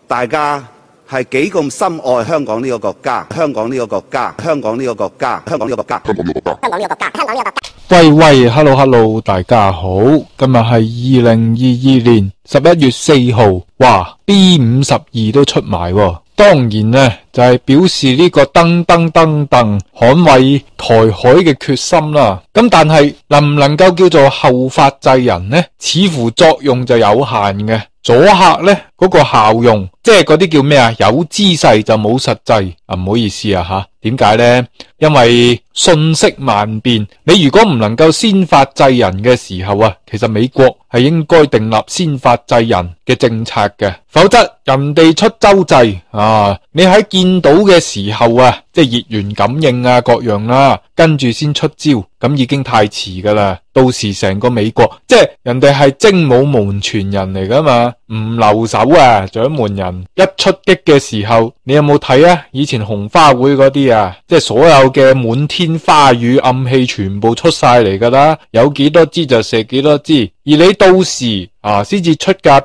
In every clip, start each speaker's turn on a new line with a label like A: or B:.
A: 大家係幾咁深愛香港呢個國家，香港呢個國家，香港呢個國家，香港呢個國家，香港呢個國家，香港呢個國家，香港呢個國家。
B: 喂，hello，大家好，今日係2022年11月4號，哇 B52 都出埋喎。當然呢，就係表示呢個噔捍衛台海嘅決心啦。咁但係能唔能夠叫做後發制人呢？似乎作用就有限嘅。阻嚇呢嗰個效用，即係嗰啲叫咩啊？有姿勢就冇實際啊！唔好意思啊吓，點解呢？因為瞬息萬變，你如果唔能夠先發制人嘅時候啊，其實美國係應該訂立先發制人嘅政策嘅，否則人哋出洲際啊，你喺見到嘅時候啊，即係熱源感應啊各樣啦，跟住先出招，咁已經太遲噶啦。到時成個美國，即係人哋係精武門傳人嚟噶嘛，唔留手啊，掌門人一出擊嘅時候，你有冇睇啊？以前紅花會嗰啲啊，即係所有嘅滿天花雨暗器全部出晒嚟噶啦，有幾多支就射幾多支，而你到時啊先至出架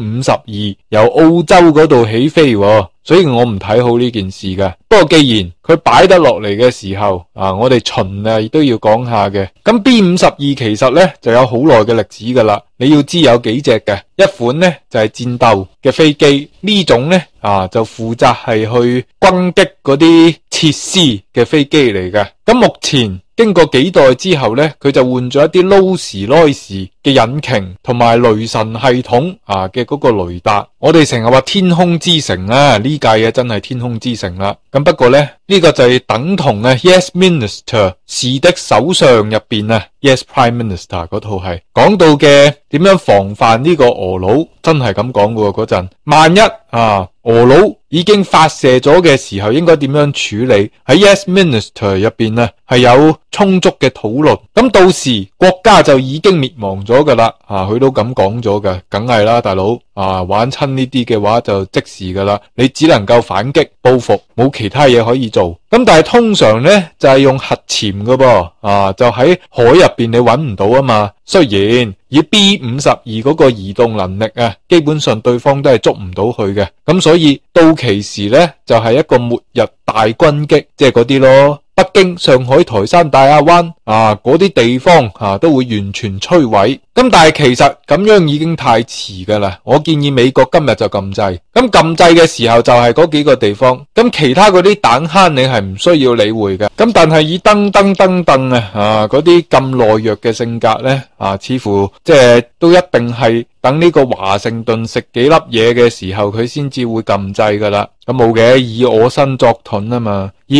B: B52 由澳洲嗰度起飛喎。所以我唔睇好呢件事㗎。不過既然佢擺得落嚟嘅時候啊，我哋循例都要講下嘅。咁 B52 其實呢就有好耐嘅歷史噶啦。你要知有幾隻嘅，一款呢就係戰鬥嘅飛機，呢種呢就負責係去轟擊嗰啲設施嘅飛機嚟嘅。咁目前經過幾代之後呢，佢就換咗一啲勞斯嘅引擎同埋雷神系統嘅嗰個雷達。我哋成日話天空之城啊，呢屆嘢真係天空之城啦。咁不過呢，呢個就係等同Yes Minister 是的首相入邊啊 Yes Prime Minister 嗰套係講到嘅點樣防範呢個俄佬，真係咁講嘅嗰陣，萬一俄佬已經發射咗嘅時候，應該點樣處理？喺 Yes Minister 入邊呢係有充足嘅討論。咁到時國家就已經滅亡咗噶啦，佢都咁講咗嘅，梗係啦，大佬玩親呢啲嘅話就即時噶啦，你只能夠反擊報復，冇其他嘢可以做。咁但係通常呢就係用核潛噶噃，就喺海入邊你揾唔到啊嘛。雖然以 B52 嗰個移動能力啊，基本上對方都係捉唔到佢嘅。咁所以到期時呢就係一個末日大軍擊，即係嗰啲咯。北京、上海、台山、大亞灣嗰啲地方都會完全摧毀。咁但係其實咁樣已經太遲噶啦。我建議美國今日就禁制。咁禁制嘅時候就係嗰幾個地方。咁其他嗰啲蛋坑你係唔需要理會嘅。咁但係以噔嗰啲咁懦弱嘅性格呢，似乎即係都一定係等呢個華盛頓食幾粒嘢嘅時候，佢先至會禁制噶啦。咁冇嘅，以我身作盾啊嘛。而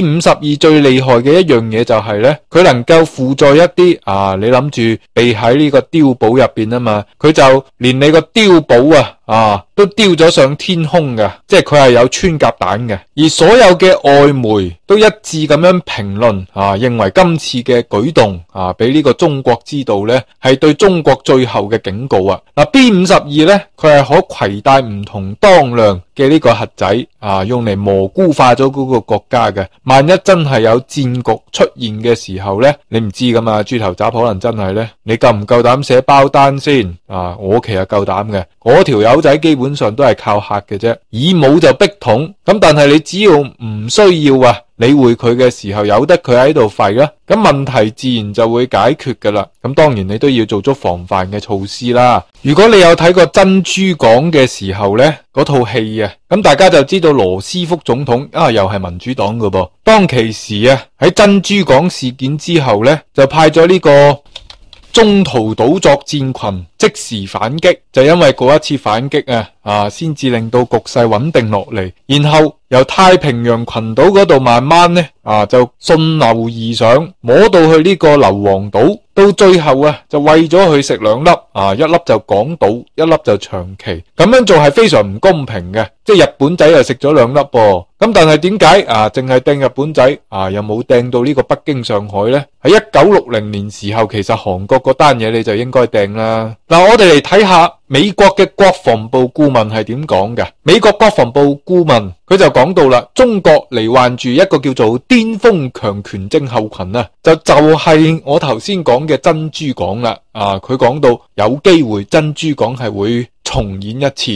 B: B52 最厲害嘅一樣嘢就係呢，佢能夠輔助一啲你諗住避喺呢個碉堡入邊啊嘛，佢就連你個碉堡都丟咗上天空嘅，即係佢係有穿甲彈嘅。而所有嘅外媒都一致咁樣評論認為今次嘅舉動俾呢個中國知道呢，係對中國最後嘅警告啊。B52 呢，佢係可攜帶唔同當量嘅呢個核仔用嚟蘑菇化咗嗰個國家嘅。萬一真係有戰局出現嘅時候呢，你唔知噶嘛，豬頭雜可能真係呢，你夠唔夠膽寫包單先我其實夠膽嘅，嗰條友仔基本上都係靠嚇嘅啫，以武就逼統。咁但係你只要唔需要理會佢嘅時候，由得佢喺度廢啦，咁問題自然就會解決噶啦。咁當然你都要做足防範嘅措施啦。如果你有睇過珍珠港嘅時候呢，嗰套戲咁大家就知道羅斯福總統又係民主黨㗎噃。當其時喺珍珠港事件之後呢，就派咗呢個中途島作戰群即時反擊，就因為嗰一次反擊先至令到局勢穩定落嚟，然後由太平洋群島嗰度慢慢呢就順流而上，摸到去呢個硫磺島，到最後就餵咗佢食兩粒，一粒就港島，一粒就長崎。咁樣做係非常唔公平嘅，即係日本仔又食咗兩粒噃。咁但係點解淨係掟日本仔又冇掟到呢個北京、上海呢？喺1960年時候，其實韓國嗰單嘢你就應該掟啦。嗱，我哋嚟睇下美國嘅國防部顧問係點講嘅。美國國防部顧問佢就講到啦，中國罹患住一個叫做巔峰強權症候群就係我頭先講嘅珍珠港啦。佢講到有機會珍珠港係會重演一次。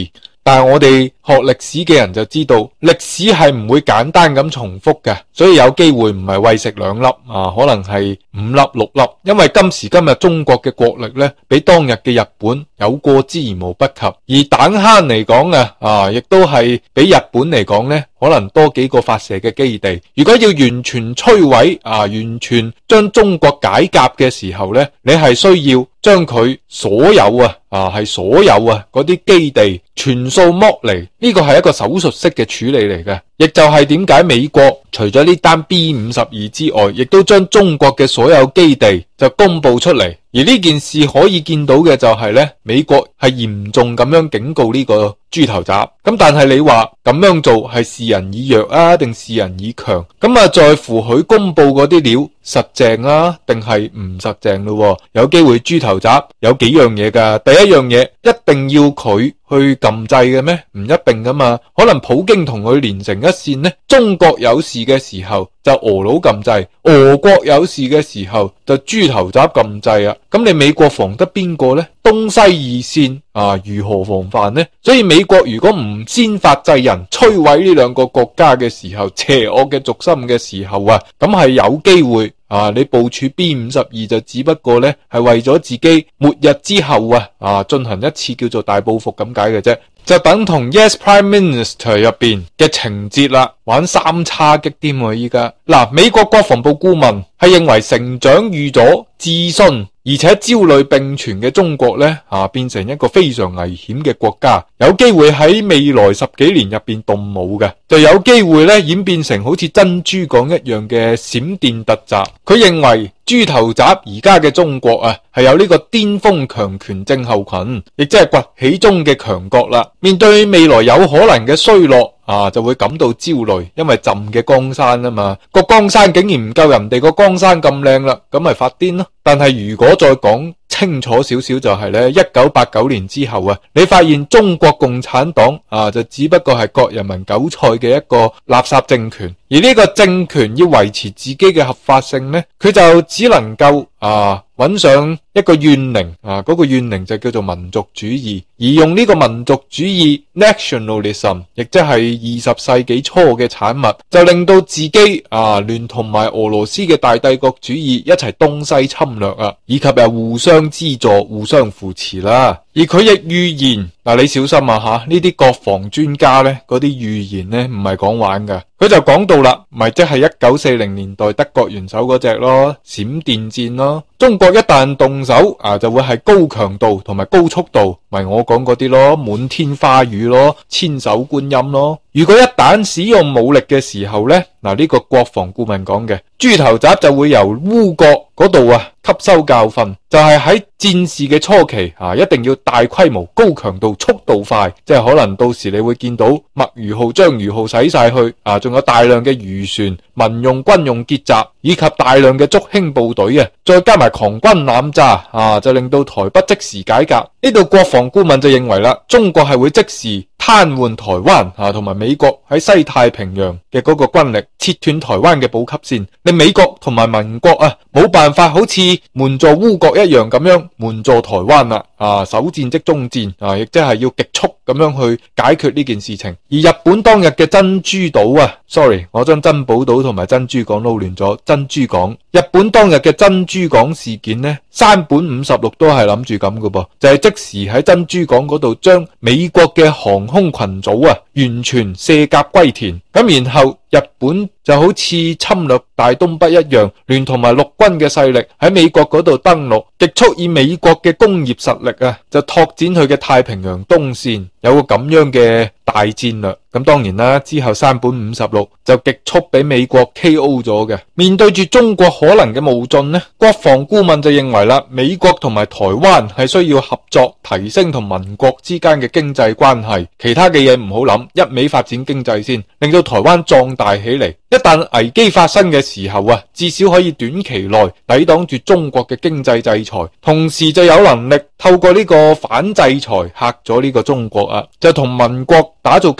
B: 但係我哋學歷史嘅人就知道，歷史係唔會簡單咁重複嘅，所以有機會唔係餵食2粒可能係5粒6粒，因為今時今日中國嘅國力呢，比當日嘅日本有過之而無不及，而彈坑嚟講亦都係比日本嚟講呢，可能多幾個發射嘅基地。如果要完全摧毀完全將中國解甲嘅時候呢，你係需要將佢所有嗰啲基地全數剝離，呢個係一個手術式嘅處理嚟嘅，亦就係點解美國除咗呢單 B52之外，亦都將中國嘅所有基地就公布出嚟。而呢件事可以見到嘅就係呢，美國係嚴重咁樣警告呢個豬頭鍘。咁但係你話咁樣做係示人以弱定示人以強？咁在乎佢公布嗰啲料實淨定係唔實淨咯？有機會豬頭鍘有幾樣嘢噶。第一樣嘢，一定要佢去撳掣嘅咩？唔一定噶嘛，可能普京同佢連成一線呢，中國有事嘅時候就俄佬撳掣，俄國有事嘅時候就豬頭鍘撳掣啊。咁你美國防得邊個呢？東西二線如何防範呢？所以美國如果唔先發制人，摧毀呢兩個國家嘅時候，邪惡嘅軸心嘅時候咁係有機會你部署 B52就只不過呢係為咗自己末日之後進行一次叫做大報復咁解嘅啫，就等同 Yes Prime Minister 入邊嘅情節啦，玩三叉戟添喎依家。美國國防部顧問係認為成長預咗自信而且焦慮並存嘅中國呢變成一個非常危險嘅國家，有機會喺未來10幾年入邊動武嘅，就有機會呢演變成好似珍珠港一樣嘅閃電突襲。佢認為豬頭鍘而家嘅中國係有呢個巔峰強權症候群，亦即係崛起中嘅強國啦。面對未來有可能嘅衰落就會感到焦慮，因為浸嘅江山啊嘛，個江山竟然唔夠人哋個江山咁靚啦，咁咪發癲咯。但係如果再講清楚少少就係呢，1989年之後你發現中國共產黨就只不過係割人民韭菜嘅一個垃圾政權，而呢個政權要維持自己嘅合法性呢，佢就只能夠揾上一個怨靈嗰個怨靈就叫做民族主義，而用呢個民族主義 nationalism， 亦即係20世紀初嘅產物，就令到自己聯同埋俄羅斯嘅大帝國主義一齊東西侵略以及又互相資助、互相扶持啦。而佢亦預言你小心呢啲國防專家呢，嗰啲預言呢唔係講玩噶。佢就講到啦，咪即係1940年代德國元首嗰隻咯，閃電戰咯。中國一旦動手就會係高強度同埋高速度，咪我講嗰啲咯，滿天花雨咯，千手觀音咯。如果一旦使用武力嘅時候呢，呢個國防顧問講嘅豬頭鍘就會由烏國嗰度吸收教訓，就係喺戰事嘅初期一定要大規模、高強度、速度快，即係可能到時你會見到墨魚號、章魚號駛晒去仲有大量嘅漁船、民用、軍用結集，以及大量嘅築輕部隊再加埋狂軍濫炸就令到台北即時解甲。呢度國防顧問就認為啦，中國係會即時癱瘓台灣同埋美國喺西太平洋嘅嗰個軍力，切斷台灣嘅補給線，令美國同埋民國冇辦法好似援助烏國一樣咁樣援助台灣啦。首戰即終戰亦即係要極速咁樣去解決呢件事情。而日本當日嘅珍珠島sorry， 我將珍寶島同埋珍珠港撈亂咗。珍珠港，日本當日嘅珍珠港事件呢，山本56都係諗住咁嘅噃，就係即時喺珍珠港嗰度將美國嘅航空群組完全卸甲歸田，咁然後日本就好似侵略大東北一樣，聯同埋陸軍嘅勢力喺美國嗰度登陸，極速以美國嘅工業實力就拓展佢嘅太平洋東線，有個咁樣嘅大戰略。咁當然啦，之後山本56就極速俾美國 KO 咗嘅。面對住中國可能嘅冒進呢，國防顧問就認為啦，美國同埋台灣係需要合作提升同盟國之間嘅經濟關係，其他嘅嘢唔好諗，一味發展經濟先，令到台灣壯大起嚟。一旦危機發生嘅時候至少可以短期內抵擋住中國嘅經濟制裁，同時就有能力透過呢個反制裁嚇咗呢個中國就同盟國打造更強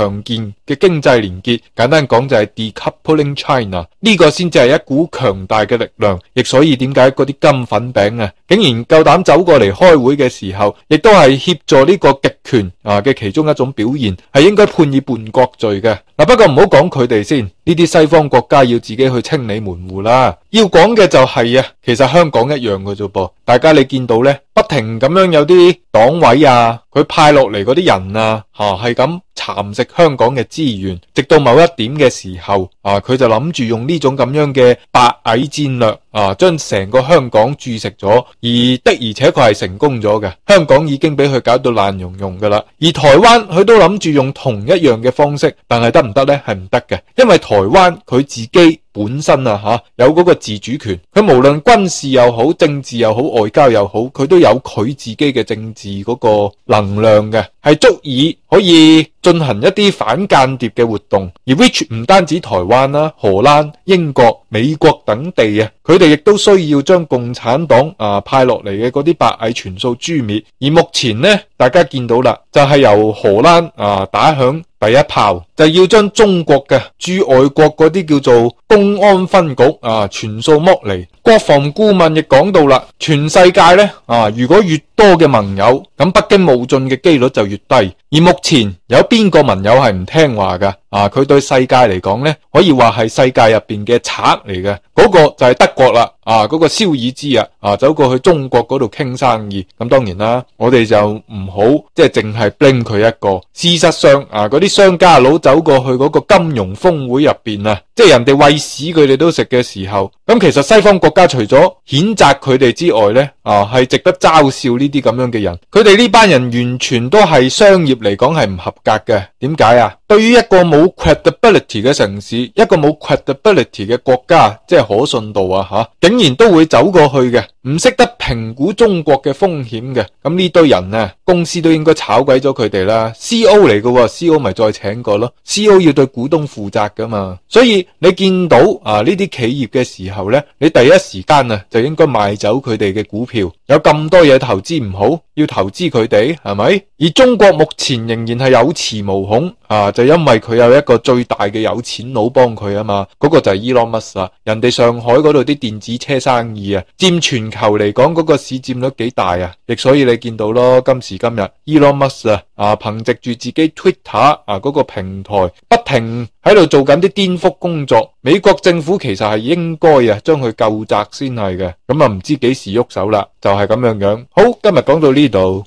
B: 強健嘅經濟連結，簡單講就係 decoupling China， 呢個先至係一股強大嘅力量。亦所以點解嗰啲金粉餅啊，竟然夠膽走過嚟開會嘅時候，亦都係協助呢個極權嘅其中一種表現，係應該判以叛國罪嘅。不過唔好講佢哋先，呢啲西方國家要自己去清理門戶啦。要講嘅就係其實香港一樣嘅啫噃。大家你見到呢，不停咁樣有啲黨委佢派落嚟嗰啲人係咁蠶食香港嘅資源，直到某一點嘅時候佢就諗住用呢種咁樣嘅白蟻戰略將成個香港注食咗，而且確係成功咗嘅。香港已經俾佢搞到爛溶溶噶啦，而台灣佢都諗住用同一樣嘅方式，但係得唔得呢？係唔得嘅，因為台灣佢自己本身有嗰個自主權，佢無論軍事又好、政治又好、外交又好，佢都有佢自己嘅政治嗰個能量嘅，係足以可以進行一啲反間諜嘅活動。而 which 唔單止台灣啦、荷蘭、英國、美國等地佢哋亦都需要將共產黨派落嚟嘅嗰啲白蟻全數誅滅。而目前呢，大家見到啦，就係由荷蘭打響第一炮，就要將中國嘅駐外國嗰啲叫做公安分局全數剝離。國防顧問亦講到啦，全世界呢如果越多嘅盟友，咁北京冒進嘅機率就越低。而目前有邊個盟友係唔聽話噶？佢對世界嚟講呢，可以話係世界入邊嘅賊嚟嘅。嗰個就係德國啦，嗰個肖爾茲走過去中國嗰度傾生意。咁當然啦，我哋就唔好即係淨係 blame 佢一個。事實上嗰啲商家佬走過去嗰個金融峰會入邊即係人哋餵屎佢哋都食嘅時候，咁其實西方國家除咗譴責佢哋之外呢，係值得嘲笑呢啲咁樣嘅人。佢哋呢班人完全都係商業嚟講係唔合格嘅。點解對於一個冇 credibility 嘅城市，一個冇 credibility 嘅國家，即係可信度竟然都會走過去嘅，唔識得評估中國嘅風險嘅。咁呢堆人公司都應該炒鬼咗佢哋啦。CEO 嚟嘅，CEO 咪再請過咯。CEO 要對股東負責噶嘛。所以你見到呢啲企業嘅時候呢，你第一時間就應該賣走佢哋嘅股票。有咁多嘢投資唔好，要投資佢哋係咪？而中國目前仍然係有恃無恐就因為佢有一個最大嘅有錢佬幫佢嘛，嗰個就係 Elon Musk。人哋上海嗰度啲電子車生意佔全球嚟講嗰個市佔率幾大亦所以你見到咯，今時今日 Elon Musk 憑藉住自己 Twitter 嗰個平台不停喺度做緊啲顛覆工作。美國政府其實係應該將佢究責先係嘅。咁唔知幾時喐手啦，就係咁樣樣。好，今日講到呢度。